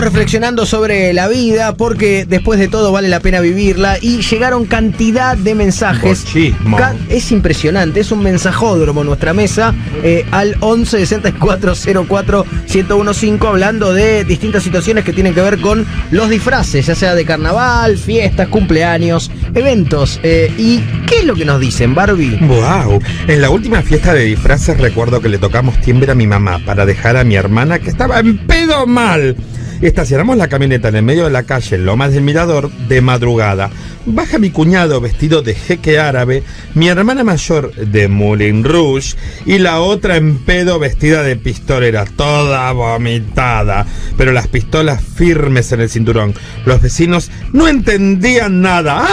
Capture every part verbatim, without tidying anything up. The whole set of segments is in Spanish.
reflexionando sobre la vida porque después de todo vale la pena vivirla y llegaron cantidad de mensajes. Ca es impresionante, es un mensajódromo nuestra mesa eh, al once sesenta y cuatro cero cuatro uno cero cinco hablando de distintas situaciones que tienen que ver con los disfraces, ya sea de carnaval, fiestas, cumpleaños, eventos. Eh, ¿Y qué es lo que nos dicen, Barbie? Wow, en la última fiesta de disfraces recuerdo que le tocamos timbre a mi mamá para dejar a mi hermana que estaba en pedo mal. Estacionamos la camioneta en el medio de la calle, en Lomas del Mirador, de madrugada. Baja mi cuñado vestido de jeque árabe, mi hermana mayor de Moulin Rouge y la otra en pedo vestida de pistolera, toda vomitada, pero las pistolas firmes en el cinturón. Los vecinos no entendían nada.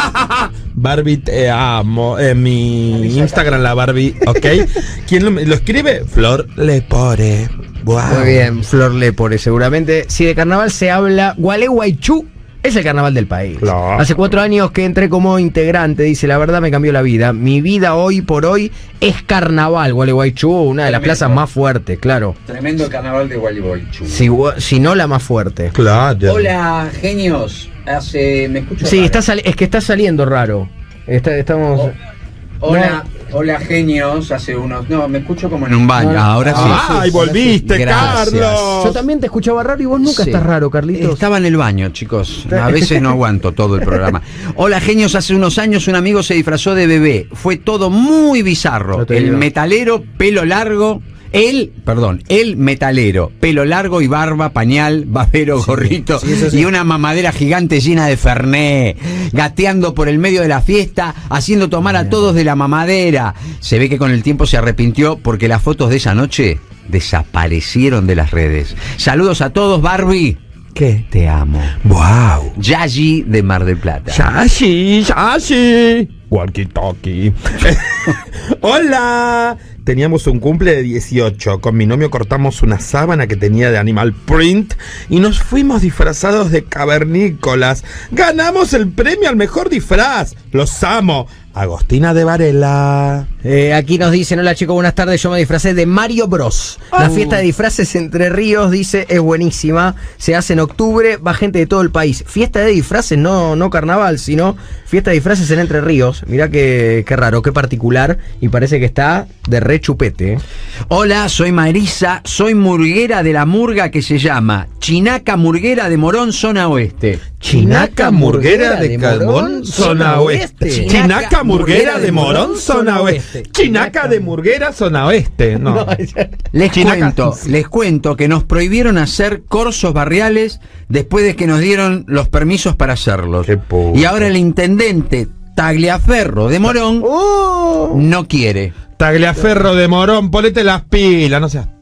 Barbie, te amo. En mi Instagram, la Barbie, ¿ok? ¿Quién lo, lo escribe? Flor Lepore. Wow. Muy bien, Flor Lepore, seguramente. Si de carnaval se habla, Gualeguaychú es el carnaval del país. Claro. Hace cuatro años que entré como integrante, dice, la verdad me cambió la vida. Mi vida hoy por hoy es carnaval. Gualeguaychú, una de las plazas más fuertes, claro. Tremendo carnaval de Gualeguaychú. Si, si no la más fuerte. Claro. Hola, genios. Hace, ¿me escucho? Sí, está es que está saliendo raro. Está, estamos... Oh. Hola, no. hola genios, hace unos... No, me escucho como en un baño, no, ahora sí. ¡Ay, volviste, Gracias. Carlos! Yo también te escuchaba raro y vos nunca sí. estás raro, Carlitos. Estaba en el baño, chicos. A veces no aguanto todo el programa. Hola genios, hace unos años un amigo se disfrazó de bebé. Fue todo muy bizarro. El digo. metalero, pelo largo... El, perdón, el metalero, pelo largo y barba, pañal, babero, sí, gorrito sí, sí. y una mamadera gigante llena de fernet, gateando por el medio de la fiesta, haciendo tomar a todos de la mamadera. Se ve que con el tiempo se arrepintió porque las fotos de esa noche desaparecieron de las redes. Saludos a todos, Barbie. ¿Qué? Te amo. Wow. Yayi de Mar del Plata. Yayi, Yayi. Walkie talkie. Hola. Teníamos un cumple de dieciocho. Con mi novio cortamos una sábana que tenía de animal print y nos fuimos disfrazados de cavernícolas. ¡Ganamos el premio al mejor disfraz! ¡Los amo! Agostina de Varela. Eh, aquí nos dicen, hola chicos, buenas tardes, yo me disfracé de Mario Bros. Oh. La fiesta de disfraces Entre Ríos, dice, es buenísima. Se hace en octubre, va gente de todo el país. Fiesta de disfraces, no, no carnaval, sino fiesta de disfraces en Entre Ríos. Mirá qué, qué raro, qué particular. Y parece que está de re chupete. ¿eh? Hola, soy Marisa, soy murguera de la murga que se llama Chinaca Murguera de Morón, zona oeste. Chinaca Murguera de Calmón, zona oeste. Chinaca Murguera de Morón, zona oeste. Chinaca de Murguera, zona oeste. No. no les Chinaca. cuento, les cuento que nos prohibieron hacer corsos barriales después de que nos dieron los permisos para hacerlos. Y ahora el intendente Tagliaferro de Morón oh. no quiere. Tagliaferro de Morón, ponete las pilas, no seas...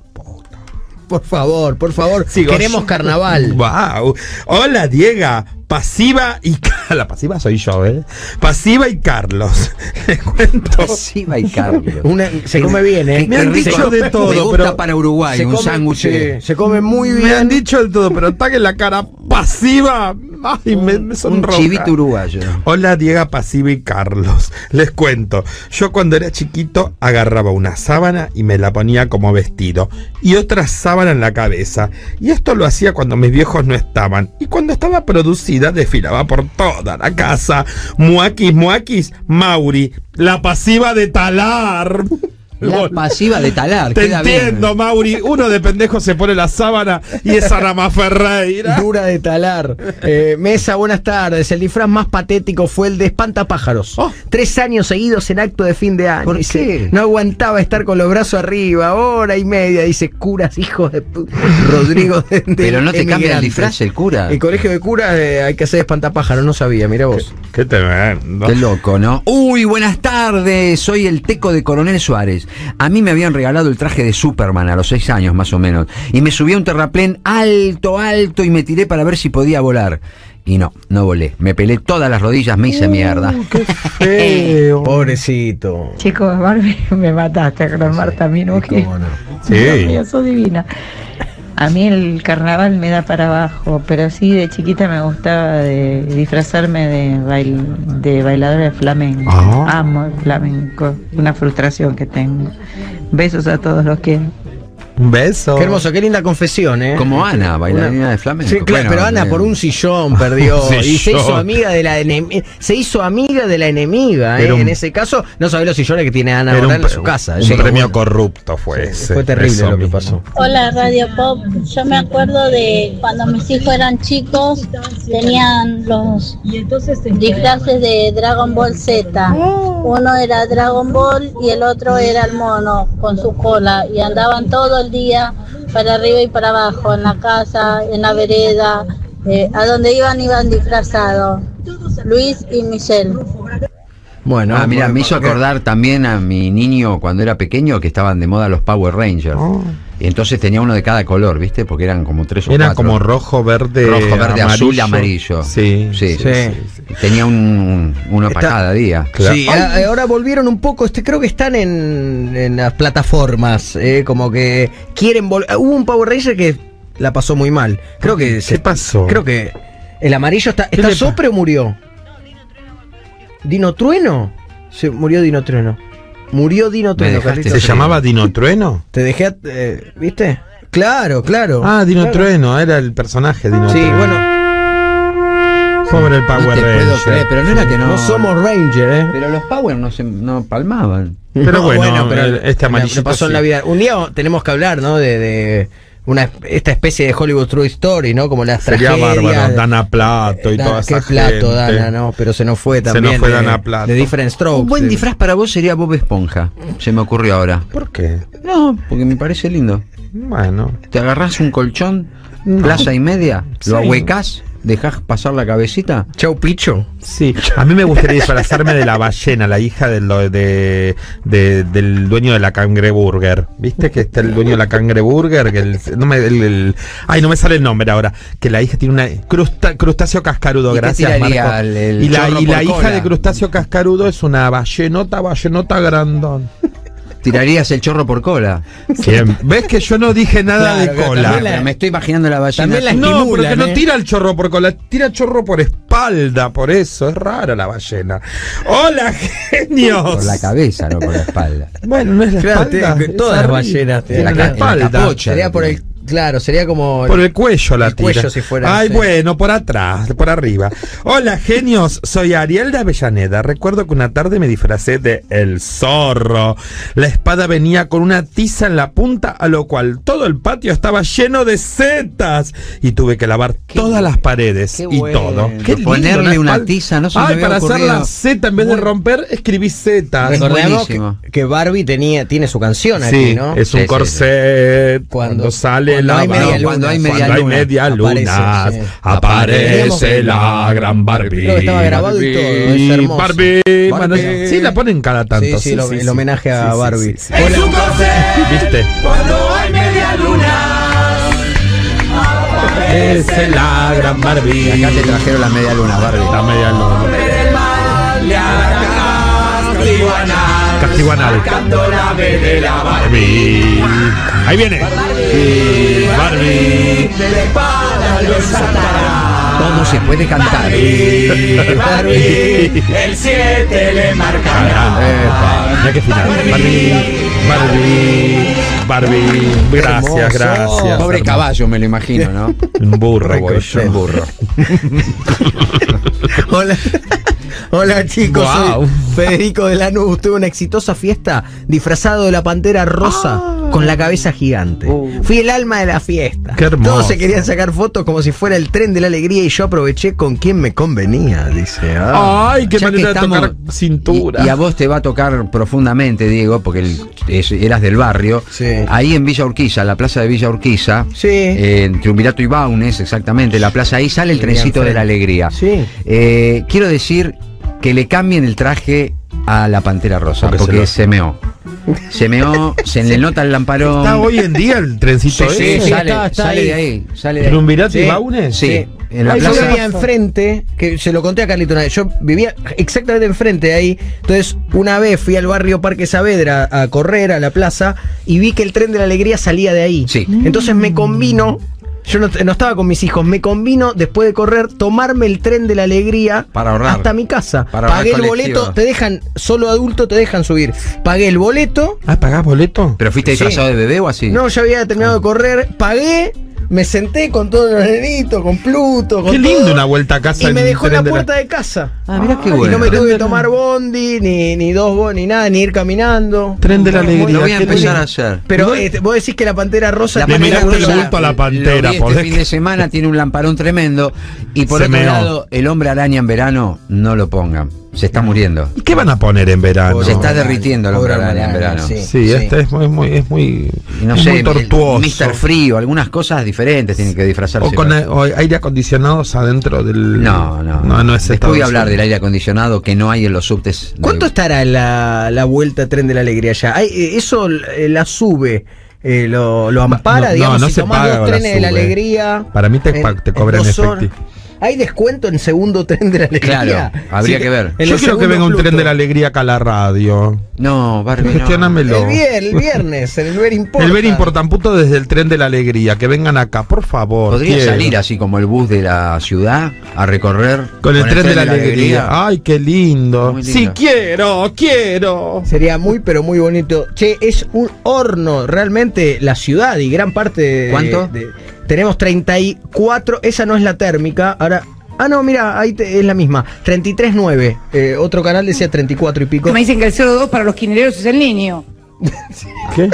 Por favor, por favor, Sigo. queremos carnaval. Wow. Hola, Diego. Pasiva y... La pasiva soy yo, ¿eh? Pasiva y Carlos. Les cuento. Pasiva y Carlos. Una, se come bien, ¿eh? Me han dicho de todo, me gusta pero... para Uruguay, se un come, sándwich. Sí, se come muy bien. Me han dicho de todo, pero taguen la cara pasiva. Ay, me, me sonroja. Un chivito uruguayo. Hola, Diego, Pasiva y Carlos. Les cuento. Yo cuando era chiquito agarraba una sábana y me la ponía como vestido. Y otra sábana en la cabeza. Y esto lo hacía cuando mis viejos no estaban. Y cuando estaba producida desfilaba por toda la casa. Muakis, muakis, Mauri, la pasiva de Talar. La pasiva de Talar. Te entiendo, bien. Mauri. Uno de pendejos se pone la sábana y es Arama Ferreira. Dura de Talar. Eh, Mesa, buenas tardes. El disfraz más patético fue el de espantapájaros. Oh. Tres años seguidos en acto de fin de año. ¿Por dice, qué? No aguantaba estar con los brazos arriba. Hora y media. Dice, curas, hijos de puta. Rodrigo de, de Pero no te cambia el disfraz, el cura. El colegio de curas eh, hay que hacer espantapájaros. No sabía, mira vos. Qué, qué tremendo. Qué loco, ¿no? Uy, buenas tardes. Soy el Teco de Coronel Suárez. A mí me habían regalado el traje de Superman a los seis años más o menos y me subí a un terraplén alto, alto y me tiré para ver si podía volar. Y no, no volé. Me pelé todas las rodillas, me hice uh, mierda. ¡Qué feo! Pobrecito. Chicos, Barbie, me mataste con Marta Minuji. No? Sí. Dios mío, sos divina. A mí el carnaval me da para abajo, pero sí de chiquita me gustaba de disfrazarme de, bail, de bailadora de flamenco. Ah. Amo el flamenco, una frustración que tengo. Besos a todos los que... Un beso. Qué hermoso, qué linda confesión, ¿eh? Como Ana, bailarina Una... de flamenco. Sí, claro, bueno, pero Ana eh... por un sillón perdió Sí, y se yo. hizo amiga de la enemiga. Se hizo amiga de la enemiga, ¿eh? Un... En ese caso, no sabés los sillones que tiene Ana Era ahora un, en su casa. Un Eso premio bueno. corrupto fue Sí, ese. fue terrible Eso lo que mismo. pasó. Hola Radio Pop, yo me acuerdo de cuando mis hijos eran chicos, tenían los disfraces de Dragon Ball Z. Uno era Dragon Ball y el otro era el mono con su cola y andaban todo el día para arriba y para abajo, en la casa, en la vereda, eh, a donde iban iban disfrazados, Luis y Michelle. Bueno, ah, mira, bueno, me hizo porque... acordar también a mi niño cuando era pequeño que estaban de moda los Power Rangers. Oh. Y entonces tenía uno de cada color, ¿viste? Porque eran como tres o Era cuatro. como rojo, verde, rojo, verde, amarillo. azul y amarillo. Sí, sí, sí. sí, sí. sí. Tenía un, un uno Está... para cada día. Claro. Sí, a, ahora volvieron un poco, este creo que están en, en las plataformas, eh, como que quieren volver. Hubo un Power Ranger que la pasó muy mal. Creo que ¿Qué se, pasó? Creo que el amarillo está. ¿Está sopre o murió? ¿Dino Trueno? Se murió Dino Trueno. Murió Dino Trueno. ¿Se llamaba Dino Trueno? Te dejé, eh, ¿viste? Claro, claro. Ah, Dino claro. Trueno, era el personaje Dino sí, Trueno. Sí, bueno. Pobre el Power no te Ranger. Puedo creer, pero no era que no. No somos Ranger, ¿eh? Pero los Power no se no palmaban. Pero no, bueno, bueno pero el, este amarillito pasó sí. en la vida. Un día tenemos que hablar, ¿no? De, de una esta especie de Hollywood True Story, ¿no? Como las Sería tragedias. bárbaro, Dana Plato y Da, toda esa Qué Plato, gente. Dana, ¿no? Pero se nos fue también. Se nos fue de, Dana Plato. De Different Strokes. Un buen de... disfraz para vos sería Bob Esponja. Se me ocurrió ahora. ¿Por qué? No, porque me parece lindo. Bueno. Te agarrás un colchón, no. plaza y media, sí. lo ahuecás, dejás pasar la cabecita. Chau Picho. Sí, a mí me gustaría disfrazarme de la ballena, la hija de lo, de, de, del dueño de la Cangreburger. ¿Viste que está el dueño de la Cangreburger? Que el, no me, el, el, ay, no me sale el nombre ahora. Que la hija tiene una crusta, crustáceo cascarudo, gracias Marco. El, el y la, y la hija de crustáceo cascarudo es una ballenota, ballenota grandón. Tirarías el chorro por cola. Bien. ¿Ves que yo no dije nada claro, de cola? La, me estoy imaginando la ballena. La no, porque ¿eh? no tira el chorro por cola, tira chorro por espalda, por eso, es rara la ballena. ¡Hola, genios! Por la cabeza, no por la espalda. Bueno, no es la claro, espalda. Te, todas las ballenas tienen la, la, la espalda. La capocha, sería por el... Claro, sería como... Por el cuello la el tira. Cuello, si fuera, Ay, sí. bueno, por atrás, por arriba. Hola, genios. Soy Ariel de Avellaneda. Recuerdo que una tarde me disfracé de El Zorro. La espada venía con una tiza en la punta, a lo cual todo el patio estaba lleno de setas. Y tuve que lavar qué todas las paredes y bueno. todo. Qué lindo, ponerle una tiza, no se me Ay, había para ocurrido. hacer la Z, en vez de romper, escribí Z. Recordemos que, que Barbie tenía, tiene su canción sí, aquí, ¿no? es un sí, corset. Sí, sí. Cuando, cuando sale cuando la hay media luna, cuando hay media cuando hay luna, media lunas, aparece, sí. aparece aparece la gran Barbie. Creo que estaba grabado y todo, es hermoso. Barbie, Barbie. Bueno, sí, la ponen cada tanto. Sí, sí, sí, lo, sí el homenaje sí, a sí, Barbie. Sí, sí, sí. Es un corset. ¿Viste? Cuando hay media luna. Es la gran Barbie. Acá te trajeron la media luna, Barbie. La media luna. Pero el mal le hará castiguanal. Castiguanal. Marcando la B de la Barbie. Ahí viene. Barbie. Barbie. De la espada lo saltará. Todo se puede cantar. Barbie, Barbie, el siete le marcará. Mira qué final. Barbie, Barbie, Barbie. Gracias, Hermoso. gracias. Pobre hermoso. caballo, me lo imagino, ¿no? Un burro, voy yo. Un burro. Hola. Hola chicos, Wow. soy Federico de Lanús. Tuve una exitosa fiesta disfrazado de la pantera rosa ah. con la cabeza gigante. Uh. Fui el alma de la fiesta. Qué hermoso. Todos se querían sacar fotos como si fuera el tren de la alegría y yo aproveché con quien me convenía, dice. Ah. Ay, qué Ya manera que de estamos, tocar cintura. Y, y a vos te va a tocar profundamente, Diego, porque el, es, eras del barrio. Sí. Ahí en Villa Urquiza, la plaza de Villa Urquiza, sí. eh, en Triunvirato y Baunes, exactamente, la plaza ahí sale el trencito de la alegría. Sí. Eh, quiero decir que le cambien el traje a la Pantera Rosa, porque, porque se, se meó. Se meó, se le nota el lamparón. ¿Está hoy en día el trencito sí, ese? sí, sale, está, está sale ahí. de ahí. Sale de ahí. ¿Triunvirato sí. y Baunes? Sí. sí. En la Ay, plaza. Yo vivía enfrente, que se lo conté a Carlito una vez, yo vivía exactamente enfrente de ahí, entonces una vez fui al barrio Parque Saavedra a correr a la plaza y vi que el tren de la alegría salía de ahí. Sí. Entonces me convino Yo no, no estaba con mis hijos. Me convino, después de correr, tomarme el tren de la alegría para ahorrar, hasta mi casa. Para Pagué el boleto, te dejan, solo adulto te dejan subir. Pagué el boleto. Ah, ¿pagás boleto? ¿Pero fuiste disfrazado sí. de bebé o así? No, ya había terminado de correr, pagué. Me senté con todos los nenitos, con Pluto, con Qué lindo todo, una vuelta a casa. y me dejó en la puerta de, la... de casa. Ah, mira qué bueno. Y no me tuve que tomar bondi, ni, ni dos bondi, ni nada, ni ir caminando. Tren de la alegría. Lo voy a empezar a hacer. Pero eh, vos decís que la Pantera Rosa... La le Pantera miraste Rosa, el bulto a la Pantera. Lo vi este fin de semana, tiene un lamparón tremendo. Y por Se otro meó. lado, el Hombre Araña en verano, no lo pongan. Se está muriendo. ¿Y qué van a poner en verano? Se está derritiendo el Hombre Pobre Araña en verano. Sí, Sí, sí. este es muy, muy, es muy, Y no es sé, muy tortuoso. mister Frío, algunas cosas diferentes tienen que disfrazarse. O con a- o aire acondicionados adentro del... No, no. No, no es Después Estados voy a hablar Unidos. del aire acondicionado que no hay en los subtes. de- ¿Cuánto estará la, la vuelta Tren de la Alegría ya? Hay, eh, eso eh, la sube, eh, lo, lo ampara, No, no, digamos, no si se tomás paga dos la trenes de la sube. alegría. Para mí te, en- pa- te en cobran dos horas. efectivo. ¿Hay descuento en segundo tren de la alegría? Claro, habría Sí, que ver. en Yo el quiero que segundo venga un Pluto. tren de la alegría acá a la radio. No, Barbie, no. Gestionamelo. El, vier- el viernes, en el Ver Importa. El ver importan puto desde el tren de la alegría. Que vengan acá, por favor. Podría quiero. salir así como el bus de la ciudad a recorrer Con el, tren, de la, alegría. Ay, qué lindo. Muy lindo. Sí, quiero, quiero. Sería muy, pero muy bonito. Che, es un horno, realmente, la ciudad y gran parte de... ¿Cuánto? de- tenemos treinta y cuatro, esa no es la térmica, ahora... Ah, no, mira, ahí te- es la misma. treinta y tres nueve. Eh, otro canal decía treinta y cuatro y pico. Me dicen que el cero dos para los quinereros es el niño. ¿Qué?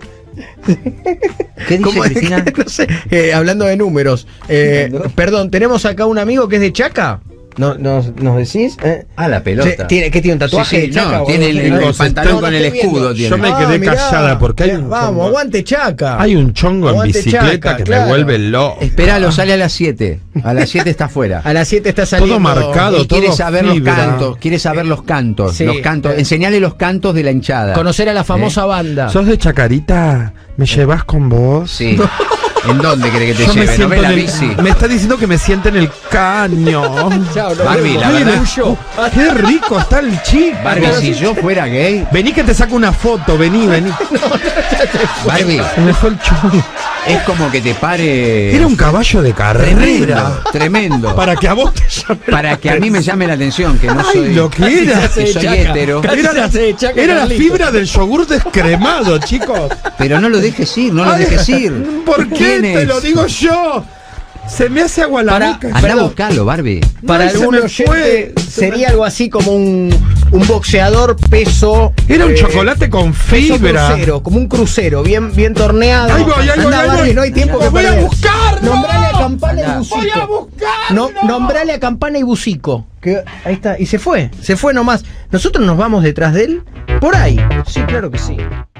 ¿Qué dice ¿Cómo es Cristina? que? No sé, eh, hablando de números. Eh, perdón, tenemos acá un amigo que es de Chaca. ¿No, nos, ¿Nos decís? Eh, Ah, la pelota. che, ¿tiene, ¿Qué tiene un tatuaje Sí, sí, de Chaca? no, o tiene algo el, así? el Chicos, pantalón estoy- con el estoy escudo. viendo. Tiene. Yo me Ah, quedé mirá, callada porque hay un Vamos, chongo. aguante Chaca. Hay un chongo en Aguante bicicleta Chaca, que claro. me vuelve loco. Esperalo, sale a las siete. A las siete está afuera. A las siete está saliendo. Todo marcado. Él quiere todo saber fibra. los cantos, quiere saber los cantos, Sí. los cantos, enseñale los cantos de la hinchada. Conocer a la famosa banda. ¿Sos de Chacarita? ¿Me llevas con vos? Sí. ¿En dónde cree que te Yo me lleve? ¿No siento ves la en el- bici? Me está diciendo que me siente en el caño. Chao, nos Barbie, vemos. la Ay, verdad- Luyo. Qué rico está el chico. Barbie, si yo fuera gay, Vení que te saco una foto, vení, vení. Barbie, Se me fue el chongo. es como que te pare. Era un caballo de carrera. tremendo, tremendo. Para que a vos te llame la Para que a mí me llame la atención, que no Ay, soy. lo que era. que soy hétero. Casi Era se la, hace de Chaca, era la Carlitos. fibra del yogur descremado, chicos. Pero no lo dejes ir, no lo Ay, dejes ir. ¿Por qué ¿Quién te es? lo digo yo? Se me hace agua la Para- boca. Anda a Perdón. buscarlo, Barbie. Para No, y se algún me oyente fue, se sería me- algo así como un, un boxeador peso. Era un eh, chocolate con peso fibra. crucero, como un crucero, bien, bien torneado. Ahí voy, ahí voy, Anda, ahí Barbie, voy. no hay tiempo que Voy a perder. buscarlo. Nombrale a Campana y Anda. Bucico. Voy a buscarlo. No, nombrale a Campana y Bucico. Que ahí está. Y se fue. Se fue nomás. Nosotros nos vamos detrás de él. Por ahí. Sí, claro que sí.